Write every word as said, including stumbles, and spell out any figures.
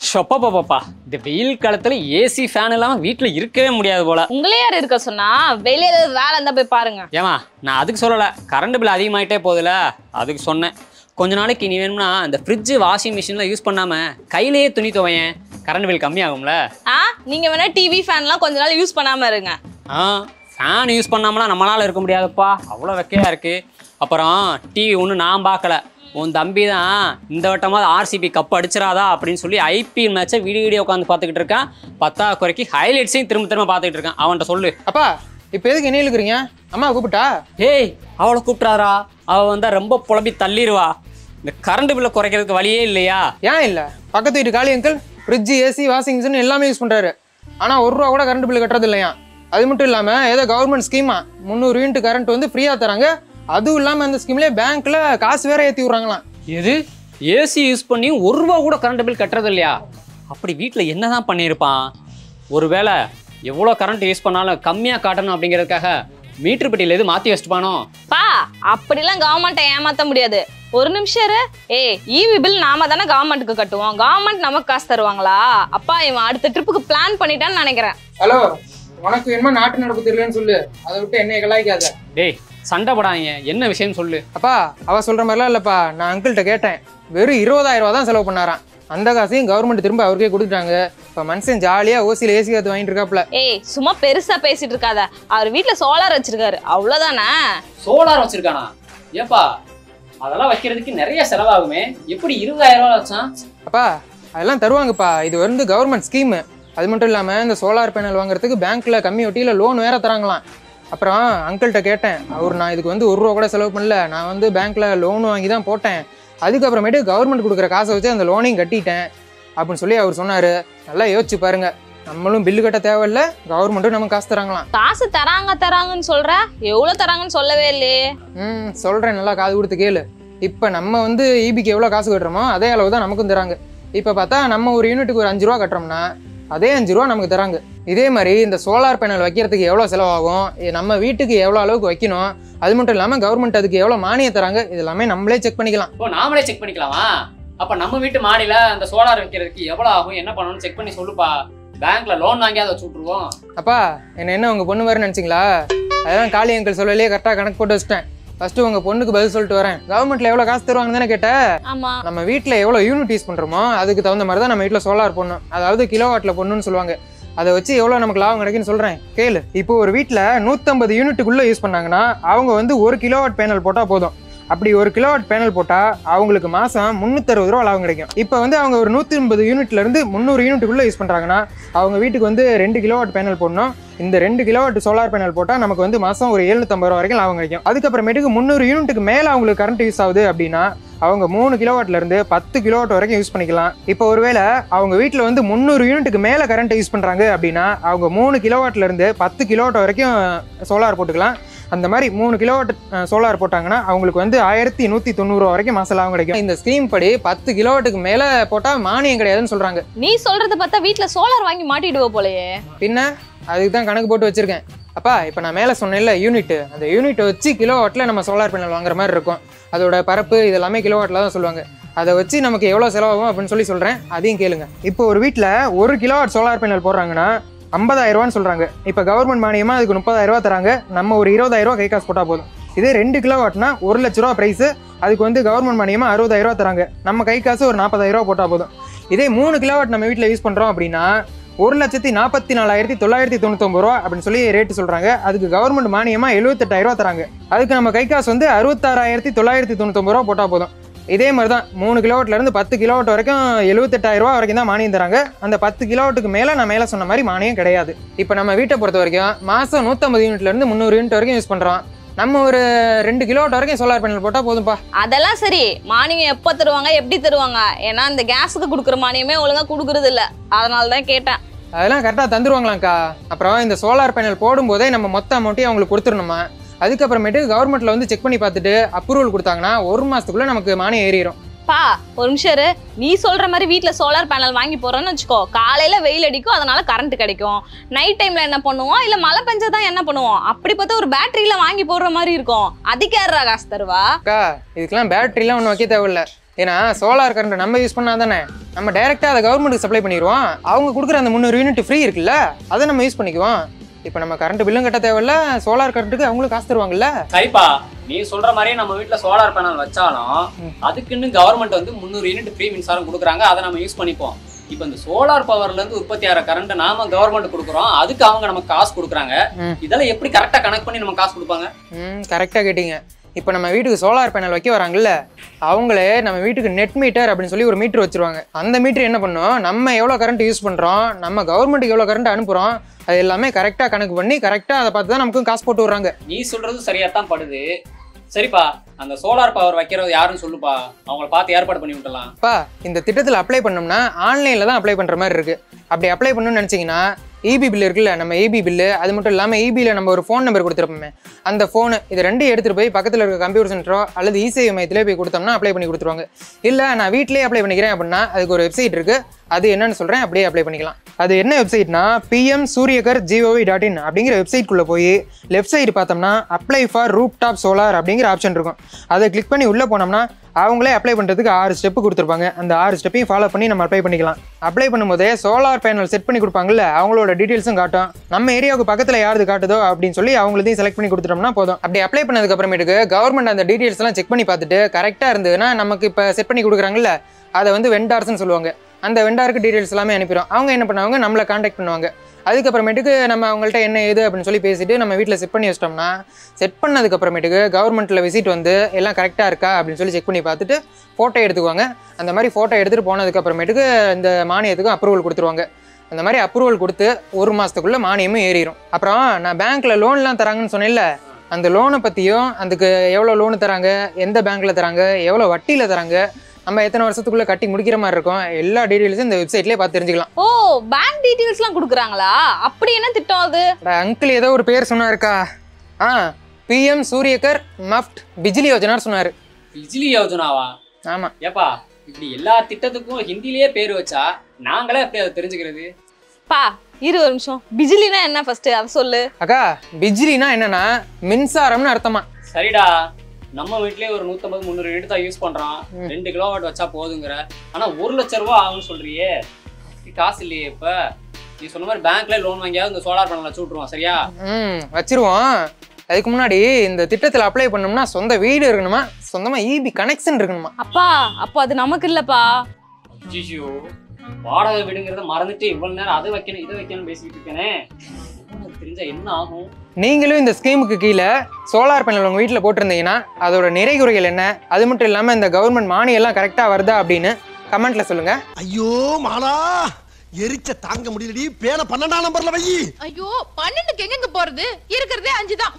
ஷொப்பா இந்த வெயில் காலத்துல ஏசி ஃபேன் இல்லாம வீட்டுல இருக்கவே முடியாது போல. உங்களே யார் இருக்க சொன்னா? வெளியே ஏதாவது வேலை இருந்தா போய் பாருங்க. ஏமா நான் அதுக்கு சொல்லல, கரண்ட் பில் அதிகமாயிட்டே போகுதுல அதுக்கு சொன்னேன். கொஞ்ச நாளைக்கு நீ வேணும்னா இந்த ஃப்ரிட்ஜ் வாஷிங் மிஷின்ல யூஸ் பண்ணாம கையிலேயே துணி துவையேன், கரண்ட் பில் கம்மியாகும்ல. ஆ நீங்க வேணா டிவி ஃபேன்லாம் கொஞ்ச நாள் யூஸ் பண்ணாம இருங்க. ஆ ஃபேன் யூஸ் பண்ணாமலாம் நம்மளால இருக்க முடியாதுப்பா, அவ்வளோ வெக்கையா இருக்கு. அப்புறம் டிவி ஒன்று நான் பார்க்கல, உன் தம்பி தான் இந்த வட்டமாவது ஆர்சிபி கப் அடிச்சிடாதா அப்படின்னு சொல்லி ஐபிஎல் மேட்சை வீடியோ வீடியோ உட்காந்து பார்த்துக்கிட்டு இருக்கான். பத்தா குறைக்கு ஹைலைட்ஸையும் திரும்ப திரும்ப பார்த்துக்கிட்டு இருக்கான். அவன்கிட்ட சொல்லு. அப்பா இப்போ எதுக்கு என்ன இழுக்கிறீங்க? அம்மா கூப்பிட்டா? ஏய் அவளை கூப்பிட்டாரா? அவள் வந்தால் ரொம்ப புலம்பி தள்ளிடுவா. இந்த கரண்ட் பில்லை குறைக்கிறதுக்கு வழியே இல்லையா? ஏன் இல்லை, பக்கத்து வீட்டு Kali uncle fridge AC washing machine எல்லாமே யூஸ் பண்ணுறாரு. ஆனால் ஒரு ரூபா கூட கரண்ட் பில் கட்டுறது இல்லையா. அது மட்டும் இல்லாமல் ஏதோ கவர்மெண்ட் ஸ்கீமா முந்நூறு யூனிட் கரண்ட் வந்து ஃப்ரீயாக தராங்க. அதுவும் இல்லாமல் அந்த ஸ்கீம்லேயே பேங்க்கில் காசு வேற ஏற்றி விட்றாங்களாம். எது ஏசி யூஸ் பண்ணி ஒரு ரூபா கூட கரண்ட் பில் கட்டுறது இல்லையா? அப்படி வீட்டில் என்ன தான் பண்ணியிருப்பான்? ஒருவேளை எவ்வளோ கரண்ட் யூஸ் பண்ணாலும் கம்மியாக காட்டணும் அப்படிங்கிறதுக்காக மீட்டர் பெட்டியில் எது மாற்றி வச்சுப்பானோ? பா அப்படிலாம் கவர்மெண்ட்டை ஏமாற்ற முடியாது. ஒரு நிமிஷம் இரு. ஏ ஈவி பில் நாம தானே கவர்மெண்ட்டுக்கு கட்டுவோம், கவர்மெண்ட் நமக்கு காசு தருவாங்களா? அப்பா இவன் அடுத்த ட்ரிப்புக்கு பிளான் பண்ணிட்டான்னு நினைக்கிறேன். ஹலோ, உனக்கு என்ன நாட்டு நடப்பு தெரியலன்னு சொல்லு, அதை விட்டு என்னை கலாய்க்காத. டேய் சண்டை போடாதீங்க, என்ன விஷயம் சொல்லு. அப்பா அவ சொல்ற மாதிரிலாம் இல்லப்பா, நான் அங்கிள்கிட்ட கேட்டேன். வெறும் இருபதாயிரம் ரூபா தான் செலவு பண்ணாராம். அந்த காசையும் கவர்மெண்ட் திரும்ப அவருக்கே கொடுத்துட்டாங்க. இப்போ மனுஷன் ஜாலியா ஓசியில் ஏசி காத்து வாங்கிட்டு இருக்காப்ல. ஏய் சும்மா பெருசா பேசிட்டு இருக்காத, அவர் வீட்டுல சோலார் வச்சிருக்காரு அவ்வளவுதானே. சோலார் வச்சிருக்கானா? ஏப்பா அதெல்லாம் வைக்கிறதுக்கு நிறைய செலவாகுமே, எப்படி இருபதாயிரம் ரூபா வச்சான்? அப்பா அதெல்லாம் தருவாங்கப்பா, இது வந்து கவர்மெண்ட் ஸ்கீமு. அது மட்டும் இல்லாமல் இந்த சோலார் பேனல் வாங்குறதுக்கு பேங்க்கில் கம்மி வட்டியில் லோன் வேற தராங்களாம். அப்புறம் அங்கிள்கிட்ட கேட்டேன், அவர் நான் இதுக்கு வந்து ஒரு ரூபா கூட செலவு பண்ணல, நான் வந்து பேங்க்கில் லோன் வாங்கி தான் போட்டேன், அதுக்கப்புறமேட்டு கவர்மெண்ட் கொடுக்குற காசை வச்சு அந்த லோனையும் கட்டிட்டேன் அப்படின்னு சொல்லி அவர் சொன்னார். நல்லா யோசிச்சு பாருங்க, நம்மளும் பில்லு கட்ட தேவையில்ல, கவர்மெண்ட்டும் நமக்கு காசு தராங்களாம். காசு தராங்க தராங்கன்னு சொல்ற, எவ்வளவு தராங்கன்னு சொல்லவே இல்லையே. ம் சொல்கிறேன், நல்லா காது கொடுத்து கேளு. இப்போ நம்ம வந்து ஈபிக்கு எவ்வளோ காசு கட்டுறோமோ அதே அளவு தான் நமக்கும் தராங்க. இப்போ பார்த்தா நம்ம ஒரு யூனிட்டுக்கு ஒரு அஞ்சு ரூபா கட்டுறோம்னா அதே அஞ்சு ரூபா நமக்கு தராங்க. இதே மாதிரி இந்த சோலார் பேனல் வைக்கிறதுக்கு எவ்வளோ செலவாகும், நம்ம வீட்டுக்கு எவ்வளோ அளவுக்கு வைக்கணும், அது மட்டும் இல்லாமல் கவர்மெண்ட் அதுக்கு எவ்வளோ மானியம் தராங்க, இது எல்லாமே நம்மளே செக் பண்ணிக்கலாம். ஓ நாமளே செக் பண்ணிக்கலாமா? அப்போ நம்ம வீட்டு மாடியில் அந்த சோலார் வைக்கிறதுக்கு எவ்வளோ ஆகும், என்ன பண்ணணும்னு செக் பண்ணி சொல்லுப்பா. பேங்க்ல லோன் வாங்கி அதை வச்சுட்ருவோம். அப்பா என்ன என்ன உங்கள் பொண்ணு வேறு நினச்சிங்களா? அதான் காளி அங்கிள் சொல்லலையே கரெக்டாக கணக்கு போட்டு வச்சிட்டேன். ஃபர்ஸ்ட் உங்க பொண்ணுக்கு பதில் சொல்லிட்டு வரேன். கவர்மெண்ட்ல எவ்வளவு காசு தருவாங்க தானே கேட்ட? ஆமா. நம்ம வீட்டுல எவ்வளவு யூனிட் யூஸ் பண்றோமோ அதுக்கு தகுந்த மாதிரி தான் நம்ம வீட்டுல சோலார் போடணும், அதாவது கிலோவாட்ல போடணும்னு சொல்லுவாங்க. அதை வச்சு எவ்வளவு நமக்கு லாபம் கிடைக்குன்னு சொல்றேன் கேளு. இப்போ ஒரு வீட்டுல நூத்தம்பது யூனிட்டுக்குள்ள யூஸ் பண்ணாங்கன்னா அவங்க வந்து ஒரு கிலோவாட் பேனல் போட்டா போதும். அப்படி ஒரு கிலோவாட் பேனல் போட்டா அவங்களுக்கு மாசம் முன்னூத்தி அறுபது ரூபா லாபம் கிடைக்கும். இப்போ வந்து அவங்க ஒரு நூத்தி ஐம்பது யூனிட்ல இருந்து முந்நூறு யூனிட்டுக்குள்ள யூஸ் பண்றாங்கன்னா அவங்க வீட்டுக்கு வந்து ரெண்டு கிலோவாட் பேனல் போடணும். இந்த ரெண்டு கிலோவாட் சோலார் பேனல் போட்டால் நமக்கு வந்து மாதம் ஒரு எழுநூத்தம்பது ரூபா வரைக்கும் லாபம் கிடைக்கும். அதுக்கப்புறமேட்டுக்கு முந்நூறு யூனிட்டுக்கு மேலே அவங்களுக்கு கரண்ட் யூஸ் ஆகுது அப்படின்னா அவங்க மூணு கிலோவாட்ல இருந்து பத்து கிலோவாட் வரைக்கும் யூஸ் பண்ணிக்கலாம். இப்போ ஒருவேளை அவங்க வீட்டில் வந்து முந்நூறு யூனிட்டுக்கு மேலே கரண்ட் யூஸ் பண்ணுறாங்க அப்படின்னா அவங்க மூணு கிலோவாட்ல இருந்து பத்து கிலோவாட் வரைக்கும் சோலார் போட்டுக்கலாம். அந்த மாதிரி மூணு கிலோவாட் சோலார் போட்டாங்கன்னா அவங்களுக்கு வந்து ஆயிரத்தி நூற்றி தொண்ணூறு ரூபா வரைக்கும் மாசம் லாபம் கிடைக்கும். இந்த ஸ்கீம் படி பத்து கிலோவாட்டுக்கு மேலே போட்டால் மானியம் கிடையாதுன்னு சொல்கிறாங்க. நீ சொல்றத பார்த்தா வீட்டில் சோலார் வாங்கி மாட்டிடுவோம் போலயே. பின்ன அதுக்கு தான் கணக்கு போட்டு வச்சிருக்கேன். அப்பா இப்போ நான் மேலே சொன்னேன்ல யூனிட், அந்த யூனிட்டை வச்சு கிலோவாட்டில் நம்ம சோலார் பேனல் வாங்குற மாதிரி இருக்கும். அதோட பரப்பு இதெல்லாமே கிலோவாட்டில் தான் சொல்லுவாங்க. அதை வச்சு நமக்கு எவ்வளோ செலவாகும் அப்படின்னு சொல்லி சொல்கிறேன், அதையும் கேளுங்க. இப்போ ஒரு வீட்டில் ஒரு கிலோவாட் சோலார் பேனல் போடுறாங்கன்னா ஐம்பதாயிரம் ரூபான்னு சொல்கிறாங்க. இப்போ கவர்மெண்ட் மானியமாக அதுக்கு முப்பதாயிரம் ரூபா தராங்க. நம்ம ஒரு இருபதாயிரம் ரூபா கை காசு போட்டால் போதும். இதே ரெண்டு கிலோவாட்னா ஒரு லட்ச ரூபா ப்ரைஸு, அதுக்கு வந்து கவர்மெண்ட் மானியமாக அறுபதாயிரம் ரூபா தராங்க. நம்ம கை காசு ஒரு நாற்பதாயிரம் ரூபா போட்டால் போதும். இதே மூணு கிலோவாட் நம்ம வீட்டில் யூஸ் பண்ணுறோம் அப்படின்னா ஒரு லட்சத்தி நாற்பத்தி நாலாயிரத்தி தொள்ளாயிரத்தி தொண்ணூத்தொம்பது ரூபா அப்படின்னு சொல்லி ரேட்டு சொல்கிறாங்க. அதுக்கு கவர்மெண்ட் மானியமாக எழுபத்தெட்டாயிரம் ரூபா தராங்க. அதுக்கு நம்ம கை காசு வந்து அறுபத்தாறாயிரத்தி தொள்ளாயிரத்தி தொண்ணூத்தொம்பது ரூபா போட்டால் போதும். இதே மாதிரி தான் மூணு கிலோவாட்லேருந்து பத்து கிலோவாட் வரைக்கும் எழுபத்தெட்டாயிரம் ரூபா வரைக்கும் தான் மானியம் தராங்க. அந்த பத்து கிலோவாட்டுக்கு மேலே நான் மேலே சொன்ன மாதிரி மானியம் கிடையாது. இப்போ நம்ம வீட்டை பொறுத்த வரைக்கும் மாதம் நூற்றம்பது யூனிட்லேருந்து முந்நூறு யூனிட் வரைக்கும் யூஸ் பண்ணுறோம். நம்ம ஒரு ரெண்டு கிலோவாட் வரைக்கும் சோலார் பேனல் போட்டால் போதும்பா. அதெல்லாம் சரி, மானியம் எப்போ தருவாங்க, எப்படி தருவாங்க? ஏன்னா இந்த கேஸுக்கு கொடுக்குற மானியமே ஒழுங்காக கொடுக்குறது இல்லை, அதனால தான் கேட்டேன். அதெல்லாம் கரெக்டாக தந்துருவாங்களாங்க்கா. அப்புறம் இந்த சோலார் பேனல் போடும்போதே நம்ம மொத்த அமௌண்ட்டையும் அவங்களுக்கு கொடுத்துடணுமா. அதுக்கப்புறமேட்டு கவர்மெண்ட்டில் வந்து செக் பண்ணி பார்த்துட்டு அப்ரூவல் கொடுத்தாங்கன்னா ஒரு மாதத்துக்குள்ளே நமக்கு மானியம் ஏறிடும். பா ஒரு நிமிஷம் இரு. நீ சொல்ற மாதிரி வீட்டில் சோலார் பேனல் வாங்கி போறோன்னு வச்சுக்கோ, காலையில வெயில் அடிக்கும், அதனால கரண்ட் கிடைக்கும். நைட் டைம்ல என்ன பண்ணுவோம், இல்லை மழை பெஞ்சதான் என்ன பண்ணுவோம், அப்படி பார்த்தா ஒரு பேட்டரியில வாங்கி போடுற மாதிரி இருக்கும். அதுக்கு யாரா காசு தருவா? அக்கா இதுக்கெல்லாம் பேட்டரிலாம் ஒன்றும் வைக்க தேவையில்ல. ஏன்னா சோலார் கரண்ட் நம்ம யூஸ் பண்ணா தானே நம்ம டைரெக்டாக அதை கவர்மெண்ட்டுக்கு சப்ளை பண்ணிடுவோம். அவங்க கொடுக்குற அந்த முந்நூறு யூனிட் ஃப்ரீ இருக்குல்ல, அதை நம்ம யூஸ் பண்ணிக்குவோம். இப்போ நம்ம கரண்ட் பில்லும் கட்ட தேவையில்ல, சோலார் கரண்ட்டுக்கு அவங்களும் காசு தருவாங்கல்ல. சரிப்பா, நீ சொல்ற மாதிரியே நம்ம வீட்டுல சோலார் பேனல் வச்சாலும் அதுக்குன்னு கவர்மெண்ட் வந்து முந்நூறு யூனிட் ஃப்ரீ மின்சாரம் கொடுக்குறாங்க, அதை நம்ம யூஸ் பண்ணிப்போம். இப்போ இந்த சோலார் பவர்ல இருந்து உற்பத்தி ஆகிற கரண்ட் நாம கவர்மெண்ட் கொடுக்குறோம், அதுக்கு அவங்க நமக்கு காசு கொடுக்குறாங்க. இதெல்லாம் எப்படி கரெக்டா கனெக்ட் பண்ணி நம்ம காசு கொடுப்பாங்க? ம் கரெக்டாக கேட்டீங்க. இப்போ நம்ம வீட்டுக்கு சோலார் பேனல் வைக்க வராங்கல்ல, அவங்களே நம்ம வீட்டுக்கு நெட் மீட்டர் அப்படின்னு சொல்லி ஒரு மீட்டர் வச்சிருவாங்க. அந்த மீட்டர் என்ன பண்ணும், நம்ம எவ்வளோ கரண்ட் யூஸ் பண்ணுறோம், நம்ம கவர்மெண்ட்டுக்கு எவ்வளோ கரண்ட் அனுப்புகிறோம், அது எல்லாமே கரெக்டாக கணக்கு பண்ணி கரெக்டாக அதை பார்த்து தான் நமக்கும் காசு போட்டு விட்றாங்க. நீ சொல்றது சரியா தான் படுது. சரிப்பா, அந்த சோலார் பவர் வைக்கிறது யாருன்னு சொல்லுப்பா, அவங்கள பார்த்து ஏற்பாடு பண்ணி விட்டலாம். பா, இந்த திட்டத்தில் அப்ளை பண்ணோம்னா ஆன்லைனில் தான் அப்ளை பண்ணுற மாதிரி இருக்குது. அப்படி அப்ளை பண்ணணும்னு நினச்சிங்கன்னா இபி பில் இருக்குல்ல, நம்ம இபி பில்லு, அது மட்டும் இல்லாமல் இபியில் நம்ம ஒரு ஃபோன் நம்பர் கொடுத்துருப்போமே, அந்த ஃபோனு இது ரெண்டும் எடுத்துகிட்டு போய் பக்கத்தில் இருக்க கம்ப்யூட்டர் சென்டரோ அல்லது இசேவை மையத்திலே போய் கொடுத்தோம்னா அப்ளை பண்ணி கொடுத்துருவாங்க. இல்லை நான் வீட்டிலேயே அப்ளை பண்ணிக்கிறேன் அப்படின்னா அதுக்கு ஒரு வெப்சைட் இருக்குது, அது என்னன்னு சொல்கிறேன், அப்படியே அப்ளை பண்ணிக்கலாம். அது என்ன வெப்சைட்னா PM Suryaghar GOV dot in அப்படிங்கிற வெப்சைட்குள்ளே போய் லெஃப்ட் சைடு பார்த்தோம்னா apply for rooftop solar அப்படிங்கிற ஆப்ஷன் இருக்கும். அதை கிளிக் பண்ணி உள்ளே போனோம்னா அவங்களே அப்ளை பண்ணுறதுக்கு ஆறு ஸ்டெப்பு கொடுத்துருப்பாங்க. அந்த ஆறு ஸ்டெப்பையும் ஃபாலோ பண்ணி நம்ம அப்ளை பண்ணிக்கலாம். அப்ளை பண்ணும்போதே சோலார் பேனல் செட் பண்ணி கொடுப்பாங்கல்ல, அவங்களோட டீட்டெயில்ஸும் காட்டும். நம்ம ஏரியாவுக்கு பக்கத்தில் யாரு காட்டுதோ அப்படின்னு சொல்லி அவங்களதையும் செலக்ட் பண்ணி கொடுத்துட்டோம்னா போதும். அப்படி அப்ளை பண்ணதுக்கு அப்புறமேட்டுக்கு கவர்மெண்ட் அந்த டீட்டெயில்ஸ் எல்லாம் செக் பண்ணி பார்த்துட்டு கரெக்டாக இருந்ததுன்னா நமக்கு இப்போ செட் பண்ணி கொடுக்குறாங்கல்ல, அதை வந்து வெண்டார்ஸ்ன்னு சொல்லுவாங்க. அந்த வெண்டாருக்கு டீட்டெயில்ஸ் எல்லாமே அனுப்பிடும். அவங்க என்ன பண்ணுவாங்க, நம்மளை காண்டாக்ட் பண்ணுவாங்க. அதுக்கப்புறமேட்டுக்கு நம்ம அவங்கள்ட்ட என்ன ஏது அப்படின்னு சொல்லி பேசிட்டு நம்ம வீட்டில் செட் பண்ணி வச்சிட்டோம்னா, செட் பண்ணதுக்கப்புறமேட்டுக்கு கவர்மெண்ட்டில் விசிட் வந்து எல்லாம் கரெக்டாக இருக்கா அப்படின்னு சொல்லி செக் பண்ணி பார்த்துட்டு ஃபோட்டோ எடுத்துக்குவாங்க. அந்த மாதிரி ஃபோட்டோ எடுத்துகிட்டு போனதுக்கப்புறமேட்டுக்கு இந்த மானியத்துக்கும் அப்ரூவல் கொடுத்துருவாங்க. அந்த மாதிரி அப்ரூவல் கொடுத்து ஒரு மாதத்துக்குள்ளே மானியமும் ஏறிடும். அப்புறம் நான் பேங்க்கில் லோன்லாம் தராங்கன்னு சொன்னேன்ல, அந்த லோனை பற்றியும் அதுக்கு எவ்வளோ லோனு தராங்க, எந்த பேங்க்கில் தராங்க, எவ்வளோ வட்டியில் தராங்க, நம்ம எத்தனை வருஷத்துக்குள்ள கட்டி முடிக்கிற மாதிரி இருக்கும், எல்லா டீடைல்ஸும் இந்த வெப்சைட்லயே பார்த்து தெரிஞ்சுக்கலாம். ஓ, பேங்க் டீடைல்ஸ்லாம் கொடுக்குறாங்களா? அப்படி என்ன திட்டம் அது? அங்கிள் ஏதோ ஒரு பேர் சொன்னாருக்கா. ஆ, பிஎம் சூரியகர் மஃப்ட் பிஜிலி யோஜனா சொன்னாரு. பிஜிலி யோஜனாவா? ஆமா. ஏப்பா, இப்படி எல்லா திட்டத்துக்கும் ஹிந்திலேயே பேர் வச்சா நாங்களே எப்படி அதை தெரிஞ்சுக்கிறது? பா, இரு ஒரு நிமிஷம். பிஜிலினா என்ன ஃபர்ஸ்ட் அதை சொல்லு. அக்கா, பிஜிலினா என்னன்னா மின்சாரம்னு அர்த்தமா. சரிடா, நம்ம வீட்லயே ஒரு நூத்தம்பது முந்நூறு யூனிட் தான் யூஸ் பண்றோம், ரெண்டு கிலோ வாட் வச்சா போதுங்கிற. ஆனா ஒரு லட்சம் ரூபாய் ஆகும்னு சொல்றியே, காசு இல்லையே. இப்ப நீ சொன்ன மாதிரி பேங்க்ல லோன் வாங்கியாவது இந்த சோலார் பேனல் வச்சு விட்டுருவோம். சரியா? ம் வச்சிருவோம். அதுக்கு முன்னாடி இந்த திட்டத்தில் அப்ளை பண்ணோம்னா சொந்த வீடு இருக்கணுமா, சொந்தமா இபி கனெக்ஷன் இருக்கணுமா. அப்பா, அப்போ அது நமக்கு இல்லப்பா. ஜிஷியோ, வாடகை வீடுங்கிறத மறந்துட்டு இவ்வளவு நேரம் அதை வைக்கணும் இதை வைக்கணும்னு பேசிக்கிட்டு இருக்கேனே, தெரிஞ்சா என்ன ஆகும்? நீங்களும் இந்த ஸ்கீமுக்கு கீழே சோலார் பேனல் உங்கள் வீட்டில் போட்டிருந்தீங்கன்னா அதோட நிறை குறைகள் என்ன, அது மட்டும் இல்லாமல் இந்த கவர்மெண்ட் மானியம் எல்லாம் கரெக்டாக வருதா அப்படின்னு கமெண்ட்ல சொல்லுங்க. ஐயோ மாலா, எரிச்ச தாங்க முடியலடி. பேன பன்னெண்டாம் நம்பர்ல வை. ஐயோ, பன்னெண்டுக்கு எங்க போறது? இருக்கிறதே அஞ்சு தான்.